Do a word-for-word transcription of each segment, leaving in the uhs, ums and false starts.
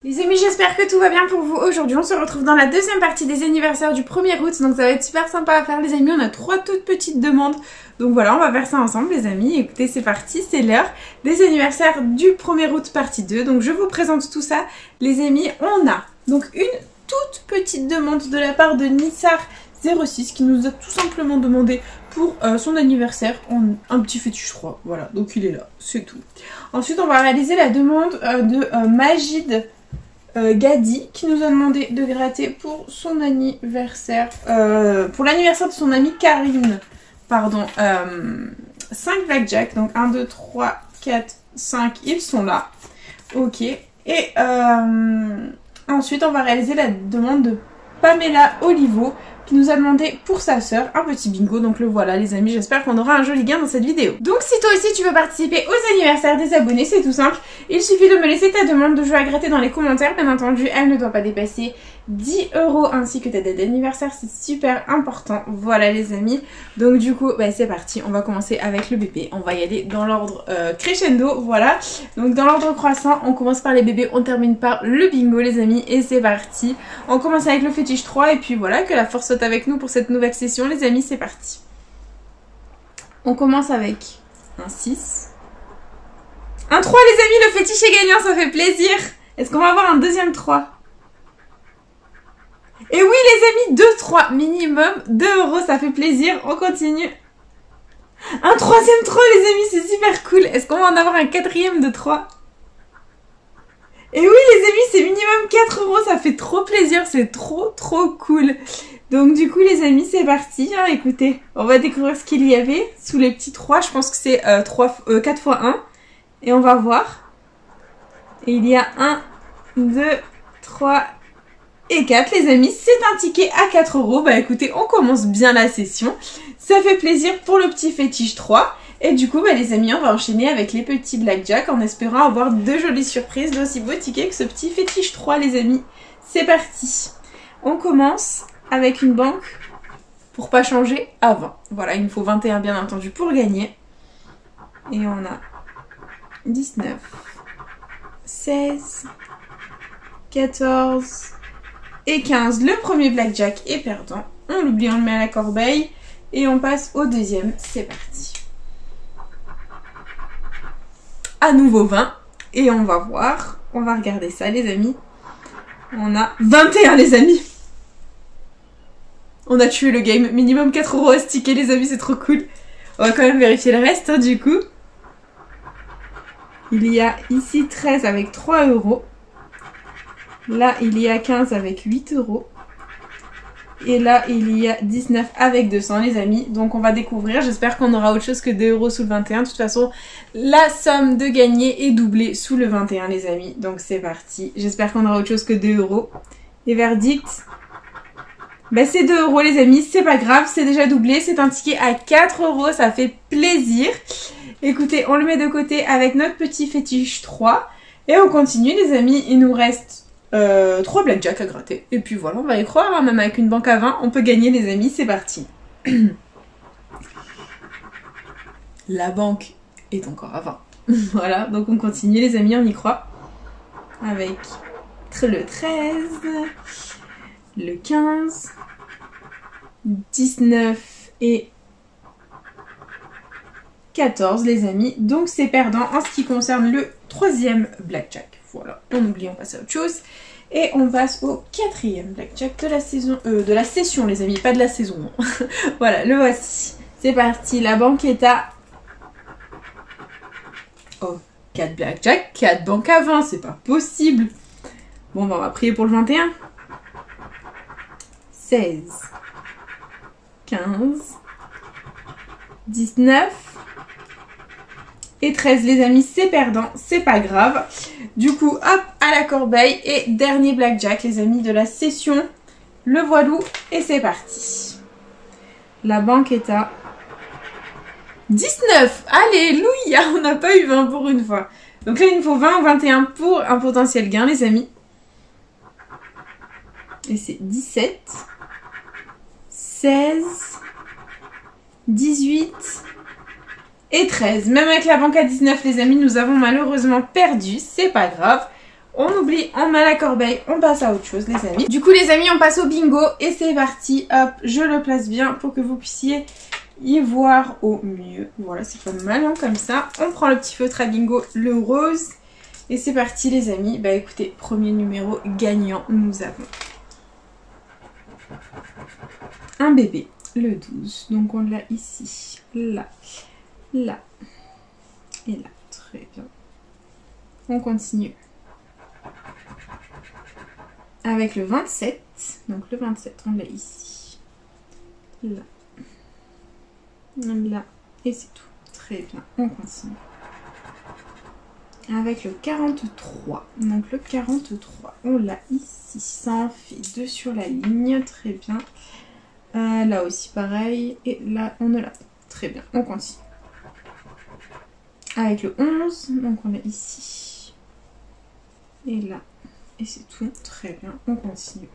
Les amis, j'espère que tout va bien pour vous. Aujourd'hui, on se retrouve dans la deuxième partie des anniversaires du premier août. Donc ça va être super sympa à faire les amis. On a trois toutes petites demandes. Donc voilà, on va faire ça ensemble les amis. Écoutez, c'est parti, c'est l'heure des anniversaires du premier août partie deux. Donc je vous présente tout ça. Les amis, on a donc une toute petite demande de la part de Nissar zéro six qui nous a tout simplement demandé pour euh, son anniversaire en, un petit fétiche trois. Voilà, donc il est là, c'est tout. Ensuite, on va réaliser la demande euh, de euh, Majid Euh, Gadi qui nous a demandé de gratter pour son anniversaire, euh, pour l'anniversaire de son amie Karine, pardon, euh, cinq blackjack, donc un, deux, trois, quatre, cinq, ils sont là, ok, et euh, ensuite on va réaliser la demande de Pamela Olivo qui nous a demandé pour sa sœur un petit bingo, donc le voilà les amis, j'espère qu'on aura un joli gain dans cette vidéo. Donc si toi aussi tu veux participer aux anniversaires des abonnés, c'est tout simple, il suffit de me laisser ta demande de jeu à gratter dans les commentaires, bien entendu elle ne doit pas dépasser dix euros ainsi que ta date d'anniversaire, c'est super important, voilà les amis. Donc du coup bah, c'est parti, on va commencer avec le bébé, on va y aller dans l'ordre euh, crescendo, voilà. Donc dans l'ordre croissant, on commence par les bébés, on termine par le bingo les amis, et c'est parti. On commence avec le fétiche trois et puis voilà, que la force soit avec nous pour cette nouvelle session les amis, c'est parti. On commence avec un six. Un trois les amis, le fétiche est gagnant, ça fait plaisir. Est-ce qu'on va avoir un deuxième trois? Et oui les amis, deux trois, minimum deux euros, ça fait plaisir, on continue. Un troisième trois les amis, c'est super cool. Est-ce qu'on va en avoir un quatrième de trois? Et oui les amis, c'est minimum quatre euros, ça fait trop plaisir, c'est trop trop cool. Donc du coup les amis, c'est parti, hein, écoutez, on va découvrir ce qu'il y avait sous les petits trois, je pense que c'est euh, euh, quatre fois un. Et on va voir. Et il y a un, deux, trois et quatre les amis, c'est un ticket à quatre euros. Bah écoutez, on commence bien la session, ça fait plaisir pour le petit fétiche trois. Et du coup bah les amis, on va enchaîner avec les petits blackjack en espérant avoir deux jolies surprises d'aussi beaux tickets que ce petit fétiche trois les amis. C'est parti. On commence avec une banque pour pas changer à vingt. Voilà, il me faut vingt et un bien entendu pour gagner. Et on a dix-neuf, seize, quatorze et quinze. Le premier blackjack est perdant. On l'oublie, on le met à la corbeille. Et on passe au deuxième. C'est parti. À nouveau vingt. Et on va voir. On va regarder ça les amis. On a vingt et un les amis. On a tué le game. Minimum quatre euros à ce ticket les amis, c'est trop cool. On va quand même vérifier le reste hein, du coup. Il y a ici treize avec trois euros. Là, il y a quinze avec huit euros. Et là, il y a dix-neuf avec deux cents, les amis. Donc, on va découvrir. J'espère qu'on aura autre chose que deux euros sous le vingt et un. De toute façon, la somme de gagner est doublée sous le vingt et un, les amis. Donc, c'est parti. J'espère qu'on aura autre chose que deux euros. Et verdict. Ben, c'est deux euros, les amis. C'est pas grave. C'est déjà doublé. C'est un ticket à quatre euros. Ça fait plaisir. Écoutez, on le met de côté avec notre petit fétiche trois. Et on continue les amis. Il nous reste euh, trois blackjack à gratter. Et puis voilà, on va y croire. Hein, même avec une banque à vingt, on peut gagner les amis. C'est parti. La banque est encore à vingt. Voilà, donc on continue les amis, on y croit. Avec le treize, le quinze, dix-neuf et quatorze les amis, donc c'est perdant en ce qui concerne le troisième blackjack. Voilà, on oublie, on passe à autre chose. Et on passe au quatrième blackjack de la saison, euh, de la session les amis, pas de la saison. Voilà, le voici. C'est parti, la banque est à... Oh, quatre blackjack, quatre banques à vingt, c'est pas possible. Bon, bah, on va prier pour le vingt et un. seize, quinze, dix-neuf... et treize les amis, c'est perdant, c'est pas grave. Du coup, hop, à la corbeille. Et dernier blackjack les amis de la session. Le voilou et c'est parti. La banque est à dix-neuf. Alléluia, on n'a pas eu vingt pour une fois. Donc là, il nous faut vingt ou vingt et un pour un potentiel gain les amis. Et c'est dix-sept, seize, dix-huit... et treize. Même avec la banque à dix-neuf les amis, nous avons malheureusement perdu. C'est pas grave. On oublie, on met la corbeille, on passe à autre chose les amis. Du coup les amis, on passe au bingo et c'est parti. Hop, je le place bien pour que vous puissiez y voir au mieux. Voilà, c'est pas mal hein, comme ça. On prend le petit feutre à bingo, le rose. Et c'est parti les amis. Bah écoutez, premier numéro gagnant, nous avons un bébé, le douze. Donc on l'a ici, là, là et là. Très bien. On continue avec le vingt-sept. Donc le vingt-sept, on l'a ici, là, là et c'est tout. Très bien, on continue avec le quarante-trois. Donc le quarante-trois, on l'a ici. Ça en fait deux sur la ligne. Très bien. Euh, là aussi pareil. Et là, on ne l'a pas. Très bien, on continue. Avec le onze, donc on l'a ici. Et là. Et c'est tout. Très bien, on continue.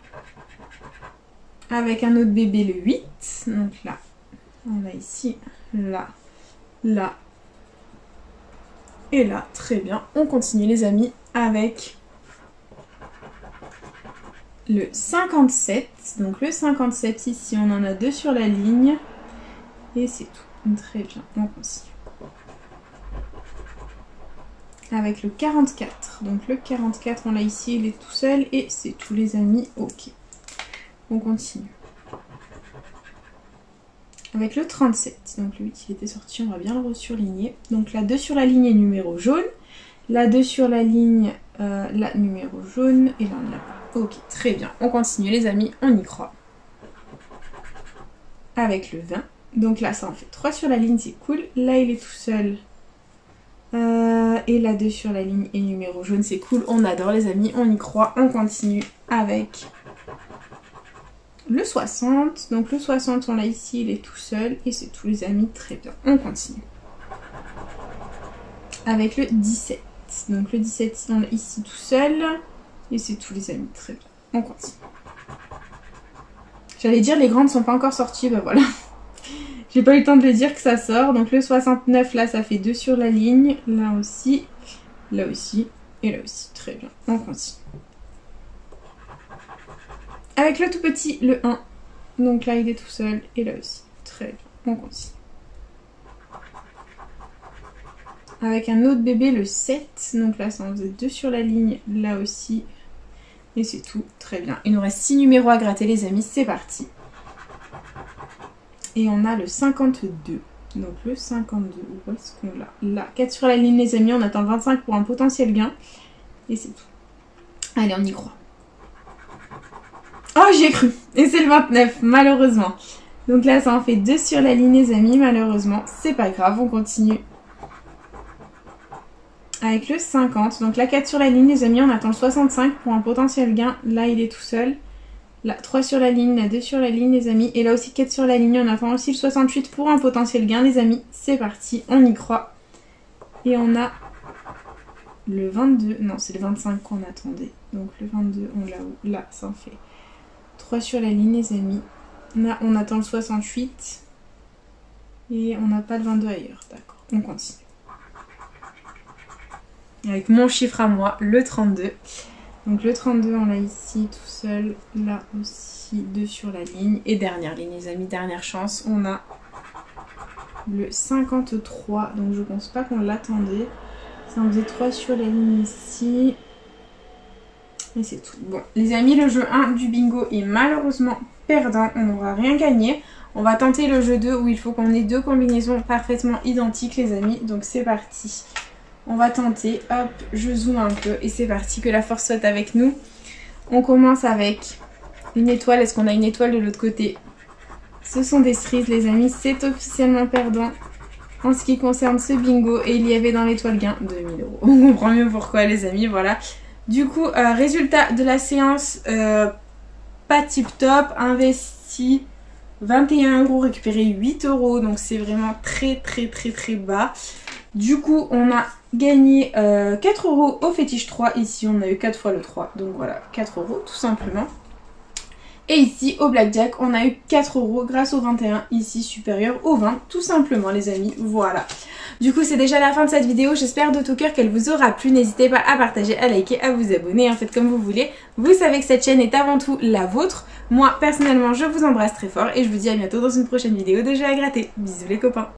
Avec un autre bébé, le huit. Donc là, on l'a ici. Là. Là. Et là, très bien, on continue les amis avec le cinquante-sept. Donc le cinquante-sept ici, on en a deux sur la ligne. Et c'est tout. Très bien, on continue. Avec le quarante-quatre. Donc le quarante-quatre, on l'a ici, il est tout seul. Et c'est tout les amis, ok. On continue. Avec le trente-sept, donc le huit il était sorti, on va bien le resurligner. Donc la deux sur la ligne est numéro jaune, la deux sur la ligne, euh, la numéro jaune, et là on l'a pas. Ok, très bien, on continue les amis, on y croit. Avec le vingt, donc là ça en fait trois sur la ligne, c'est cool. Là il est tout seul, euh, et la deux sur la ligne est numéro jaune, c'est cool, on adore les amis, on y croit. On continue avec le soixante, donc le soixante on l'a ici, il est tout seul et c'est tous les amis, très bien, on continue. Avec le dix-sept, donc le dix-sept on l'a ici tout seul et c'est tous les amis, très bien, on continue. J'allais dire les grandes sont pas encore sorties, bah voilà, j'ai pas eu le temps de le dire que ça sort. Donc le soixante-neuf là ça fait deux sur la ligne, là aussi, là aussi et là aussi, très bien, on continue. Avec le tout petit, le un. Donc là, il est tout seul. Et là aussi. Très bien. On continue. Avec un autre bébé, le sept. Donc là, ça en faisait deux sur la ligne. Là aussi. Et c'est tout. Très bien. Il nous reste six numéros à gratter, les amis. C'est parti. Et on a le cinquante-deux. Donc le cinquante-deux. Où est-ce qu'on l'a? Là. quatre sur la ligne, les amis. On attend vingt-cinq pour un potentiel gain. Et c'est tout. Allez, on y croit. Oh, j'y ai cru. Et c'est le vingt-neuf, malheureusement. Donc là, ça en fait deux sur la ligne, les amis, malheureusement. C'est pas grave, on continue. Avec le cinquante. Donc là, quatre sur la ligne, les amis, on attend le soixante-cinq pour un potentiel gain. Là, il est tout seul. Là, trois sur la ligne, là, deux sur la ligne, les amis. Et là aussi, quatre sur la ligne, on attend aussi le soixante-huit pour un potentiel gain, les amis. C'est parti, on y croit. Et on a le vingt-deux. Non, c'est le vingt-cinq qu'on attendait. Donc le vingt-deux, on l'a où? Là, ça en fait trois sur la ligne, les amis. Là, on attend le soixante-huit. Et on n'a pas le vingt-deux ailleurs. D'accord, on continue. Avec mon chiffre à moi, le trente-deux. Donc le trente-deux, on l'a ici tout seul. Là aussi, deux sur la ligne. Et dernière ligne, les amis, dernière chance. On a le cinquante-trois. Donc je pense pas qu'on l'attendait. Ça en faisait trois sur la ligne ici. Et c'est tout. Bon, les amis, le jeu un du bingo est malheureusement perdant. On n'aura rien gagné. On va tenter le jeu deux où il faut qu'on ait deux combinaisons parfaitement identiques, les amis. Donc c'est parti. On va tenter. Hop, je zoome un peu. Et c'est parti. Que la force soit avec nous. On commence avec une étoile. Est-ce qu'on a une étoile de l'autre côté? Ce sont des cerises, les amis. C'est officiellement perdant en ce qui concerne ce bingo. Et il y avait dans l'étoile gain deux mille euros. On comprend mieux pourquoi, les amis. Voilà. Du coup, euh, résultat de la séance, euh, pas tip top, investi vingt et un euros, récupéré huit euros, donc c'est vraiment très très très très bas. Du coup, on a gagné euh, quatre euros au fétiche trois, ici on a eu quatre fois le trois, donc voilà, quatre euros tout simplement. Et ici au blackjack on a eu quatre euros grâce au vingt et un ici supérieur au vingt tout simplement les amis, voilà. Du coup c'est déjà la fin de cette vidéo, j'espère de tout cœur qu'elle vous aura plu, n'hésitez pas à partager, à liker, à vous abonner, en fait comme vous voulez. Vous savez que cette chaîne est avant tout la vôtre. Moi personnellement je vous embrasse très fort et je vous dis à bientôt dans une prochaine vidéo de jeux à gratter. Bisous les copains.